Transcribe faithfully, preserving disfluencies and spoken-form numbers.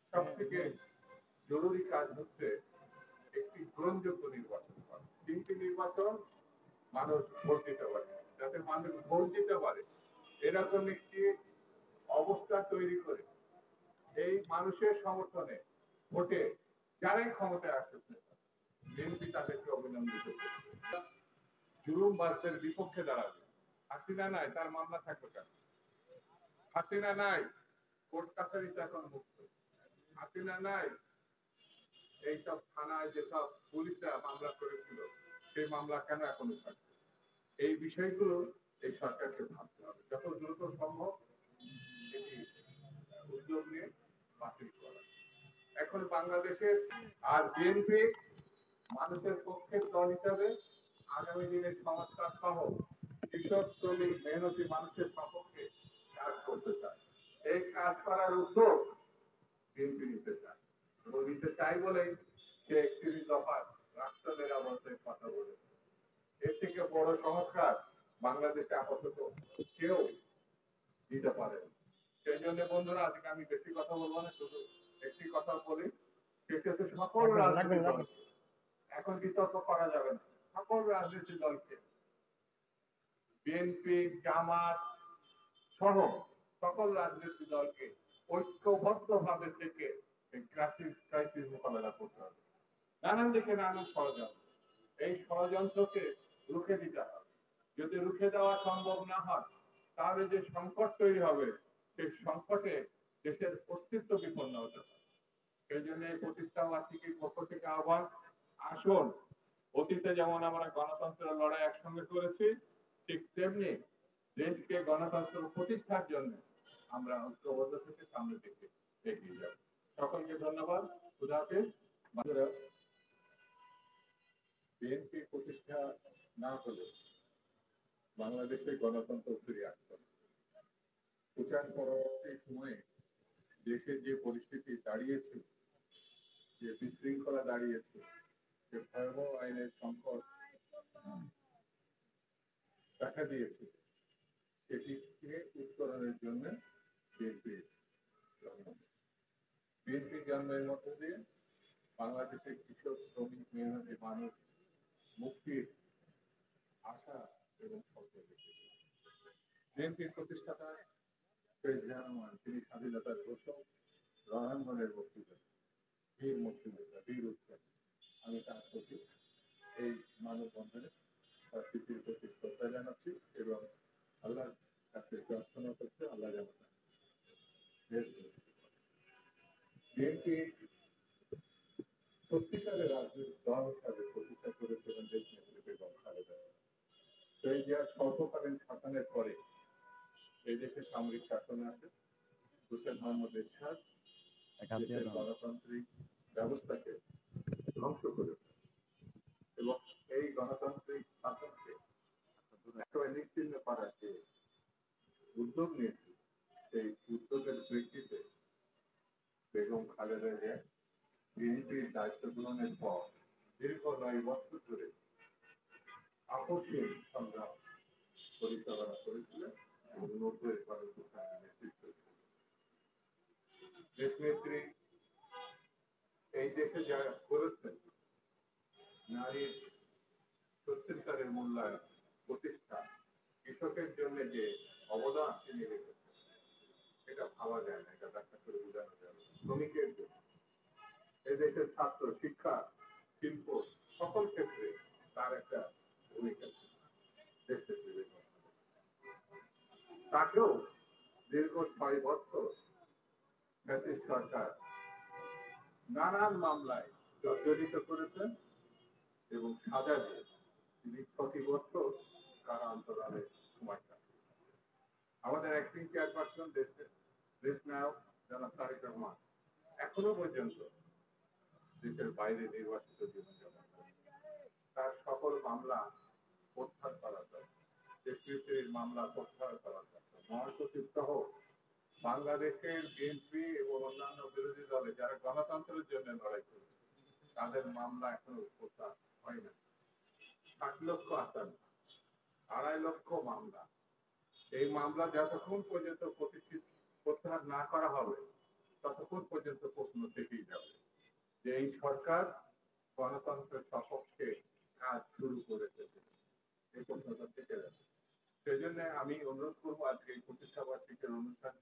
সব থেকে জরুরি কাজ হচ্ছে একটি গ্রহণযোগ্য নির্বাচন করা। তিনটি নির্বাচন মানুষ ভোট দিতে পারে, যাতে মানুষ ভোট দিতে পারে এরকম একটি অবস্থা তৈরি করে এই মানুষের সমর্থনে ভোটে যারাই ক্ষমতায় আসতেছে বিএনপি তাদেরকে অভিনন্দিত করছে। জুলুমবাজদের বিপক্ষে দাঁড়াবে। হাসিনা নাই, তার মামলা থাকবে কেন? হাসিনা নাই, কোর্ট কাছারিতে এখন মুক্ত। হাসিনা নাই, এইসব থানায় যেসব পুলিশরা মামলা করেছিল সেই মামলা কেন এখনো থাকবে? এই বিষয়গুলো এই সরকারকে ভাবতে হবে, যত দ্রুত সম্ভব এটি উদ্যোগ নিয়ে বাতিল করা। এখন বাংলাদেশের আর বিএনপি মানুষের পক্ষের দল হিসাবে আগামী দিনের সংস্কার সহ কৃষক শ্রমিক মেহনতি মানুষের সপক্ষে কাজ করতে চায়। এই কাজ করার উদ্যোগ বিএনপি নিতে চায় এবং নিতে চাই বলেই সে একত্রিশ দফার রাষ্ট্র মেরামতের কথা বলেছে। এর থেকে বড় সংস্কার বাংলাদেশে আপাতত কেউ দিতে পারে। সেই জন্য বন্ধুরা, আজকে আমি বেশি কথা বলবো না, শুধু একটি কথা বলি, সেক্ষেত্রে সকল রাজনৈতিক দল এখন বিতর্ক করা যাবে না। সকল রাজনৈতিক দলকে বিএনপি জামাত সহ সকল রাজনৈতিক দলকে ঐক্যবদ্ধ ভাবে থেকে এই ক্রাইসিস ক্রাইসিস মোকাবেলা করতে হবে। নানান দিকে নানান ষড়যন্ত্র, এই ষড়যন্ত্রকে রুখে দিতে হবে। যদি রুখে দেওয়া সম্ভব না হয় তাহলে যে সংকট তৈরি হবে সেই সংকটে দেশের অস্তিত্ব বিপন্ন হতে পারে। সেই জন্য এই প্রতিষ্ঠা বার্ষিকীর পক্ষ থেকে আহ্বান, আসুন অতীতে যেমন আমরা গণতন্ত্রের লড়াই একসঙ্গে করেছি, ঠিক তেমনি দেশকে গণতন্ত্র প্রতিষ্ঠার জন্য আমরা ঐক্যবদ্ধ থেকে সামনের দিকে এগিয়ে যাব। সকলকে ধন্যবাদ। খুদা হাফেজ। বিএনপি প্রতিষ্ঠা না হলে বাংলাদেশে গণতন্ত্র ফিরে আসতে হবে। ভুটান পরবর্তী সময়ে দেশের যে পরিস্থিতি দাঁড়িয়েছে, যে বিশৃঙ্খলা দাঁড়িয়েছে, যে ভয়াবহ আইনের সংকট দেখা দিয়েছে, সেটিকে উত্তরণের জন্য বিএনপি বিএনপি জন্মের মধ্য দিয়ে বাংলাদেশের কৃষক শ্রমিক মেহনতি মানুষ মুক্তির আশা এবং স্বপ্ন দেখেছে। বিএনপির প্রতিষ্ঠাতা তিনি স্বাধীনতার ঘোষক, রণাঙ্গনের বক্তৃতা, বীর মুক্তিযোদ্ধা, বীর উৎসব। আমি তার প্রতি এই মানববন্ধনে তার স্মৃতির প্রতি শ্রদ্ধা জানাচ্ছি এবং আল্লাহর কাছে প্রার্থনা করতে আল্লাহ জানাতে বিএনপি সত্যিকারের রাজনৈতিক দল হিসাবে প্রতিষ্ঠা করেছিলেন দেশ নেত্রী বেগম খালেদা। সেই যে স্বল্পকালীন শাসনের পরে এই দেশে সামরিক শাসনে আসে হোসেন মোহাম্মদ এরশাদ দেশের গণতান্ত্রিক ব্যবস্থাকে ধ্বংস করে এবং এই গণতান্ত্রিক শাসনকে একেবারে নিশ্চিহ্ন করার যে উদ্যোগ নিয়েছে, সেই উদ্যোগের প্রেক্ষিতে বেগম খালেদা জিয়া বিএনপির দায়িত্ব গ্রহণের পর দীর্ঘ নয় বছর ধরে আপসীন সংগ্রাম পরিচালনা করেছিলেন এবং নব্বই গণঅভ্যুত্থানের নেতৃত্ব দিয়েছিলেন। দেশনেত্রী এই দেশে যারা করেছেন নারীর সত্যিকারের মূল্যায়ন, প্রতিষ্ঠা, কৃষকের জন্য যে অবদান তিনি রেখেছেন এটা ভাবা যায় না, এটা ব্যাখ্যা করে বোঝানো যায় না। শ্রমিকের জন্য এদেশের ছাত্র, শিক্ষা, শিল্প সকল ক্ষেত্রে তার একটা ভূমিকা ছিল। তাকেও দীর্ঘ ছয় বছর ব্রিটিশ সরকার নানান মামলায় জর্জরিত করেছেন এবং সাজা দিয়ে তিনি প্রতি বছর কারান্তরালে সময় কাটান। আমাদের অ্যাক্টিং চেয়ারপারসন দেশের দেশ নায়ক জনাব তারেক রহমান এখনো পর্যন্ত দেশের বাইরে নির্বাচিত জীবনযাপন করেন। তার সকল মামলা প্রত্যাহার করা যায়, দেশনেত্রীর মামলা প্রত্যাহার করা যায়। মহাসচিব সহ বাংলাদেশের বিএনপি এবং অন্যান্য বিরোধী দলে যারা গণতন্ত্রের জন্য লড়াই করেছে তাদের মামলা এখনো প্রত্যাহার হয় না। ষাট লক্ষ আসামি, আড়াই লক্ষ মামলা। এই মামলা যতক্ষণ পর্যন্ত প্রতিষ্ঠিত প্রত্যাহার না করা হবে ততক্ষণ পর্যন্ত প্রশ্ন এই সরকার গণতন্ত্রের সপক্ষে কাজ শুরু করেছে এই প্রশ্নটা থেকে যাবে। সেই জন্য আমি অনুরোধ করবো আজকে এই প্রতিষ্ঠা বার্ষিকীর অনুষ্ঠান